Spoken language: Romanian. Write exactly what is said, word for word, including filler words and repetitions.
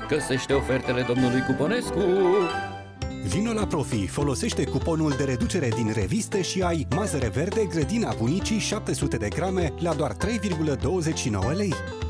Găsește ofertele domnului Cuponescu! Vino la Profi, folosește cuponul de reducere din reviste și ai mazăre verde grădina bunicii șapte sute de grame la doar trei virgulă douăzeci și nouă lei.